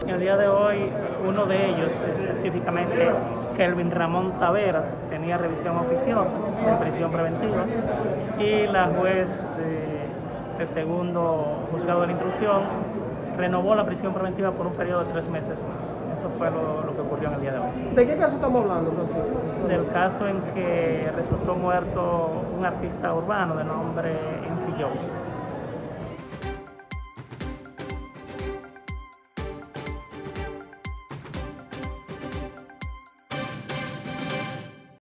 En el día de hoy, uno de ellos, específicamente Kelvin Ramón Taveras, tenía revisión oficiosa en prisión preventiva y la juez del segundo juzgado de la instrucción renovó la prisión preventiva por un periodo de 3 meses más. Eso fue lo que ocurrió en el día de hoy. ¿De qué caso estamos hablando, Francisco? Del caso en que resultó muerto un artista urbano de nombre Ensillón.